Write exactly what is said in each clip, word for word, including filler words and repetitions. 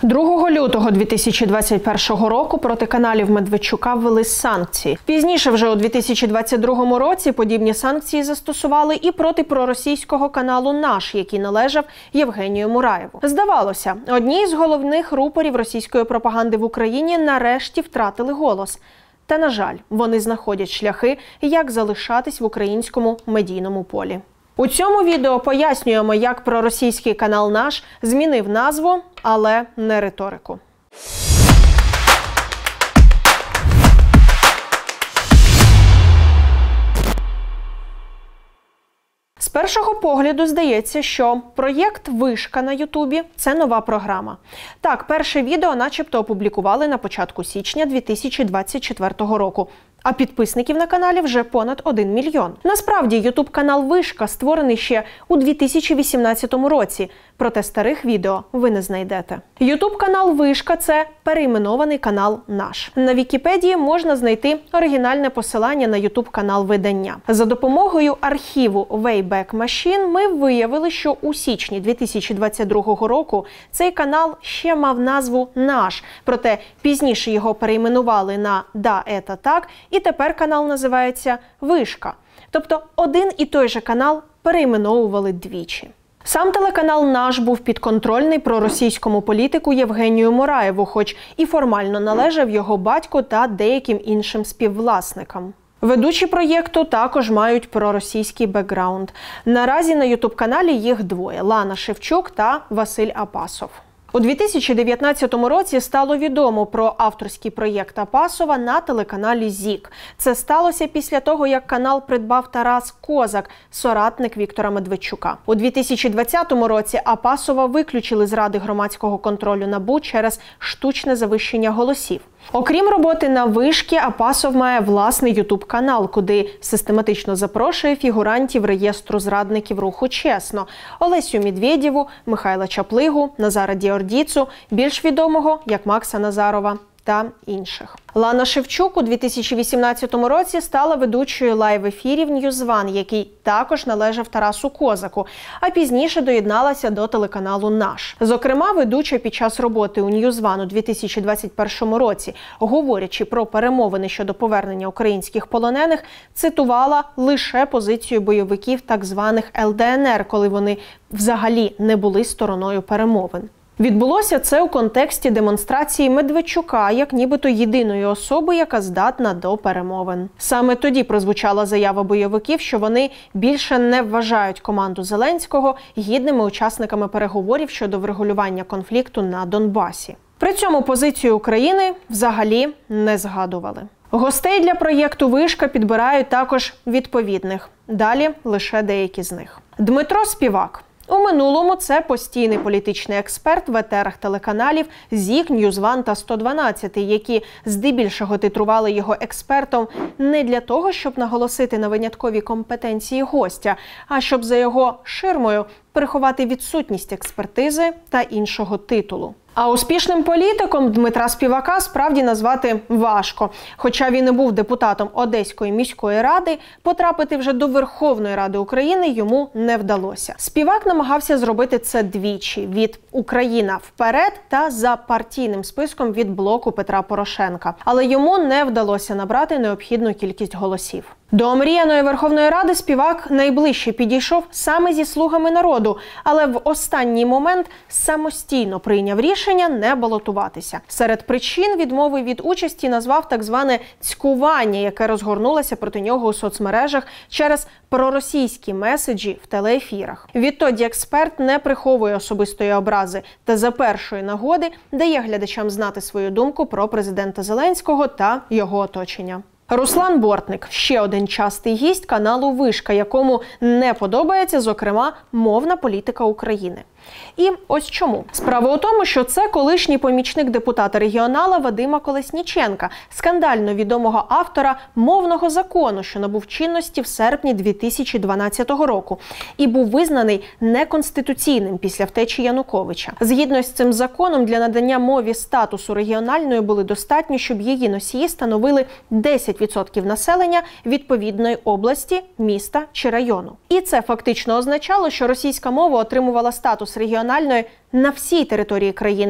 другого лютого дві тисячі двадцять першого року проти каналів Медведчука ввели санкції. Пізніше, вже у дві тисячі двадцять другому році, подібні санкції застосували і проти проросійського каналу «Наш», який належав Євгенію Мураєву. Здавалося, одні з головних рупорів російської пропаганди в Україні нарешті втратили голос. Та, на жаль, вони знаходять шляхи, як залишатись в українському медійному полі. У цьому відео пояснюємо, як проросійський канал «Наш» змінив назву, але не риторику. З першого погляду здається, що проєкт «Вишка» на Ютубі – це нова програма. Так, перше відео начебто опублікували на початку січня дві тисячі двадцять четвертого року. А підписників на каналі вже понад один мільйон. Насправді, ютуб-канал «Вишка» створений ще у дві тисячі вісімнадцятому році, проте старих відео ви не знайдете. Ютуб-канал «Вишка» – це перейменований канал «Наш». На Вікіпедії можна знайти оригінальне посилання на ютуб-канал видання. За допомогою архіву Wayback Machine ми виявили, що у січні дві тисячі двадцять другого року цей канал ще мав назву «Наш», проте пізніше його перейменували на «Да, ета так», і тепер канал називається «Вишка». Тобто один і той же канал перейменовували двічі. Сам телеканал «Наш» був підконтрольний проросійському політику Євгенію Мураєву, хоч і формально належав його батьку та деяким іншим співвласникам. Ведучі проєкту також мають проросійський бекграунд. Наразі на ютуб-каналі їх двоє – Лана Шевчук та Василь Апасов. У дві тисячі дев'ятнадцятому році стало відомо про авторський проєкт Апасова на телеканалі «Зік». Це сталося після того, як канал придбав Тарас Козак, соратник Віктора Медведчука. У дві тисячі двадцятому році Апасова виключили з Ради громадського контролю НАБУ через штучне завищення голосів. Окрім роботи на «Вишки», Апасов має власний ютуб-канал, куди систематично запрошує фігурантів реєстру зрадників руху «Чесно» – Олесю Медведєву, Михайла Чаплигу, Назара Діордіцу, більш відомого як Макса Назарова та інших. Лана Шевчук у дві тисячі вісімнадцятому році стала ведучою лайв-ефірів «Ньюзван», який також належав Тарасу Козаку, а пізніше доєдналася до телеканалу «Наш». Зокрема, ведуча під час роботи у «Ньюзван» у дві тисячі двадцять першому році, говорячи про перемовини щодо повернення українських полонених, цитувала лише позицію бойовиків так званих ел де ен ер, коли вони взагалі не були стороною перемовин. Відбулося це у контексті демонстрації Медведчука як нібито єдиної особи, яка здатна до перемовин. Саме тоді прозвучала заява бойовиків, що вони більше не вважають команду Зеленського гідними учасниками переговорів щодо врегулювання конфлікту на Донбасі. При цьому позицію України взагалі не згадували. Гостей для проєкту «Вишка» підбирають також відповідних. Далі лише деякі з них. Дмитро Співак. У минулому це постійний політичний експерт в етерах телеканалів «Зік», «Ньюзван» та сто дванадцять, які здебільшого титрували його експертом не для того, щоб наголосити на виняткові компетенції гостя, а щоб за його ширмою приховати відсутність експертизи та іншого титулу. А успішним політиком Дмитра Співака справді назвати важко. Хоча він і був депутатом Одеської міської ради, потрапити вже до Верховної Ради України йому не вдалося. Співак намагався зробити це двічі – від «Україна вперед» та за партійним списком від блоку Петра Порошенка. Але йому не вдалося набрати необхідну кількість голосів. До омріяної Верховної Ради Співак найближче підійшов саме зі «Слугами народу», але в останній момент самостійно прийняв рішення не балотуватися. Серед причин відмови від участі назвав так зване «цькування», яке розгорнулося проти нього у соцмережах через проросійські меседжі в телеефірах. Відтоді експерт не приховує особистої образи та за першої нагоди дає глядачам знати свою думку про президента Зеленського та його оточення. Руслан Бортник – ще один частий гість каналу «Вишка», якому не подобається, зокрема, мовна політика України. І ось чому. Справа у тому, що це колишній помічник депутата-регіонала Вадима Колесніченка, скандально відомого автора мовного закону, що набув чинності в серпні дві тисячі дванадцятого року і був визнаний неконституційним після втечі Януковича. Згідно з цим законом, для надання мові статусу регіональної було достатньо, щоб її носії становили десять відсотків населення відповідної області, міста чи району. І це фактично означало, що російська мова отримувала статус регіональної на всій території країни,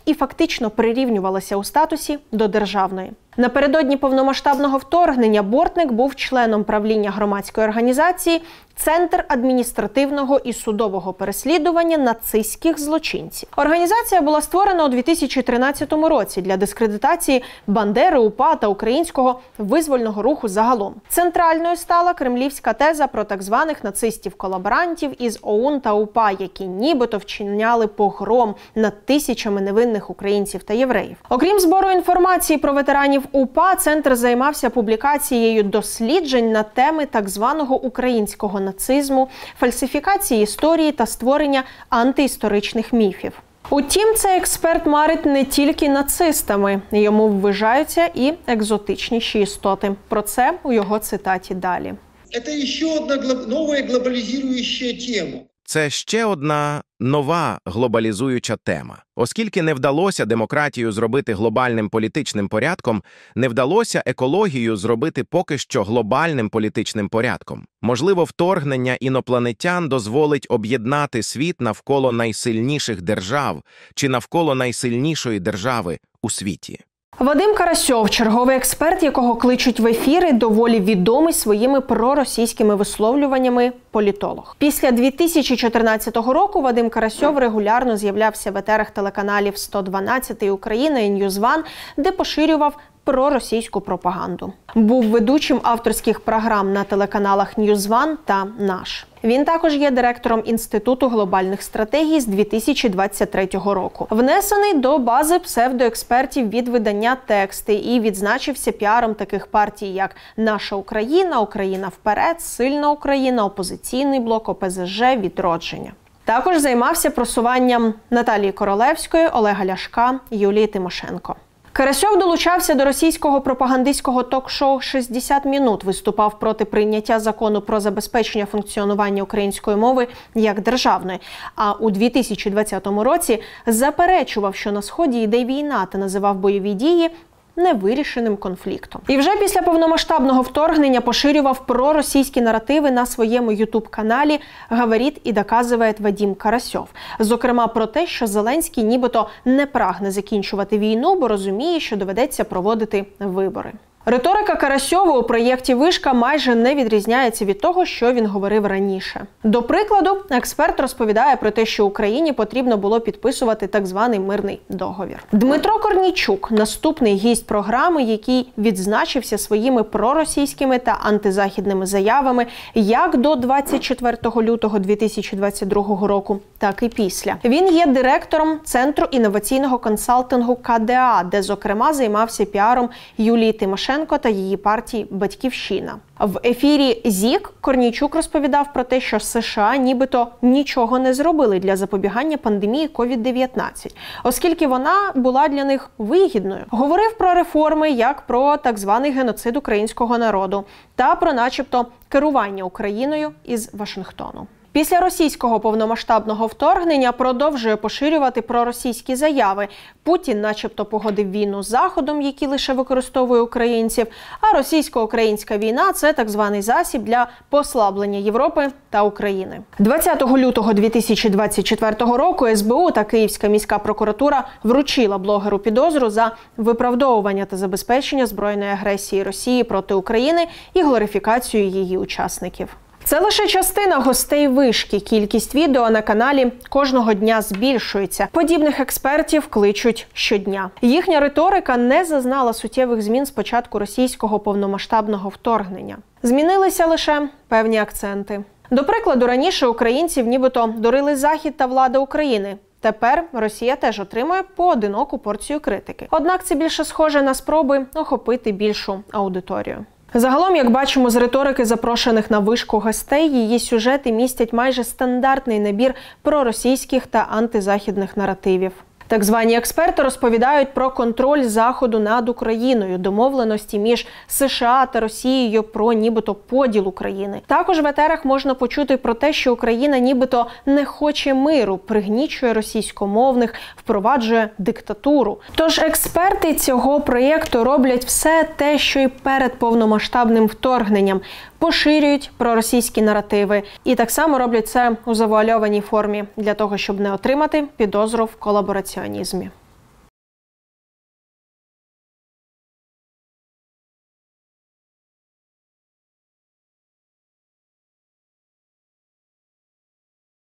і фактично прирівнювалася у статусі до державної. Напередодні повномасштабного вторгнення Бортник був членом правління громадської організації «Центр адміністративного і судового переслідування нацистських злочинців». Організація була створена у дві тисячі тринадцятому році для дискредитації Бандери, УПА та українського визвольного руху загалом. Центральною стала кремлівська теза про так званих нацистів-колаборантів із ОУН та УПА, які нібито вчиняли погром над тисячами невинних українців та євреїв. Окрім збору інформації про ветеранів УПА, центр займався публікацією досліджень на теми так званого українського нацизму, фальсифікації історії та створення антиісторичних міфів. Утім, цей експерт марить не тільки нацистами. Йому вважаються і екзотичніші істоти. Про це у його цитаті далі. Це ще одна нова глобалізуюча тема. Це ще одна нова глобалізуюча тема. Оскільки не вдалося демократію зробити глобальним політичним порядком, не вдалося екологію зробити поки що глобальним політичним порядком. Можливо, вторгнення інопланетян дозволить об'єднати світ навколо найсильніших держав чи навколо найсильнішої держави у світі. Вадим Карасьов, черговий експерт, якого кличуть в ефіри, доволі відомий своїми проросійськими висловлюваннями політолог. Після дві тисячі чотирнадцятого року Вадим Карасьов регулярно з'являвся в етерах телеканалів сто дванадцять Україна і Ньюзван, де поширював проросійську пропаганду. Був ведучим авторських програм на телеканалах Ньюзван та Наш. Він також є директором Інституту глобальних стратегій з дві тисячі двадцять третього року. Внесений до бази псевдоекспертів від видання «Тексти» і відзначився піаром таких партій, як «Наша Україна», «Україна вперед», «Сильна Україна», «Опозиційний блок», О Пе Зе Же, «Відродження». Також займався просуванням Наталії Королевської, Олега Ляшка, Юлії Тимошенко. Карасьов долучався до російського пропагандистського ток-шоу «шістдесят мінут», виступав проти прийняття закону про забезпечення функціонування української мови як державної, а у дві тисячі двадцятому році заперечував, що на Сході йде війна, та називав бойові дії невирішеним конфліктом. І вже після повномасштабного вторгнення поширював проросійські наративи на своєму ютуб-каналі «Говорить і доказує Вадим Карасьов». Зокрема, про те, що Зеленський нібито не прагне закінчувати війну, бо розуміє, що доведеться проводити вибори. Риторика Карасьова у проєкті «Вишка» майже не відрізняється від того, що він говорив раніше. До прикладу, експерт розповідає про те, що Україні потрібно було підписувати так званий мирний договір. Дмитро Корнійчук – наступний гість програми, який відзначився своїми проросійськими та антизахідними заявами як до двадцять четвертого лютого дві тисячі двадцять другого року, так і після. Він є директором Центру інноваційного консалтингу Ка Де А, де, зокрема, займався піаром Юлії Тимошенко та її партії «Батьківщина». В ефірі ЗІК Корнійчук розповідав про те, що США нібито нічого не зробили для запобігання пандемії ковід дев'ятнадцять, оскільки вона була для них вигідною. Говорив про реформи, як про так званий геноцид українського народу та про начебто керування Україною із Вашингтону. Після російського повномасштабного вторгнення продовжує поширювати проросійські заяви. Путін начебто погодив війну з Заходом, який лише використовує українців, а російсько-українська війна – це так званий засіб для послаблення Європи та України. двадцятого лютого дві тисячі двадцять четвертого року Ес Бе У та Київська міська прокуратура вручила блогеру підозру за виправдовування та забезпечення збройної агресії Росії проти України і глорифікацію її учасників. Це лише частина гостей «Вишки». Кількість відео на каналі кожного дня збільшується. Подібних експертів кличуть щодня. Їхня риторика не зазнала суттєвих змін з початку російського повномасштабного вторгнення. Змінилися лише певні акценти. До прикладу, раніше українців нібито дурили Захід та влада України. Тепер Росія теж отримує поодиноку порцію критики. Однак це більше схоже на спроби охопити більшу аудиторію. Загалом, як бачимо з риторики запрошених на «Вишку» гостей, її сюжети містять майже стандартний набір проросійських та антизахідних наративів. Так звані експерти розповідають про контроль Заходу над Україною, домовленості між США та Росією про нібито поділ України. Також в етерах можна почути про те, що Україна нібито не хоче миру, пригнічує російськомовних, впроваджує диктатуру. Тож експерти цього проєкту роблять все те, що і перед повномасштабним вторгненням. Поширюють проросійські наративи. І так само роблять це у завуальованій формі для того, щоб не отримати підозру в колабораціонізмі.